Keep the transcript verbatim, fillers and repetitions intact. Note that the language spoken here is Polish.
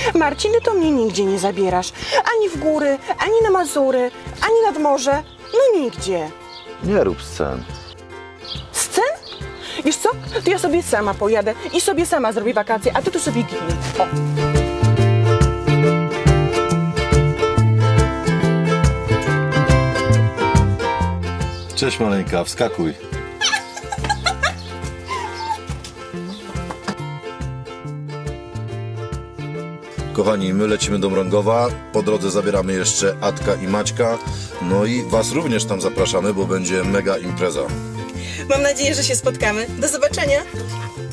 Marciny to mnie nigdzie nie zabierasz. Ani w góry, ani na Mazury, ani nad morze. No nigdzie. Nie rób scen. Scen? Wiesz co? To ja sobie sama pojadę i sobie sama zrobię wakacje, a ty tu sobie gnij. O. Cześć maleńka, wskakuj. Kochani, my lecimy do Mrągowa, po drodze zabieramy jeszcze Adka i Maćka, no i was również tam zapraszamy, bo będzie mega impreza. Mam nadzieję, że się spotkamy. Do zobaczenia!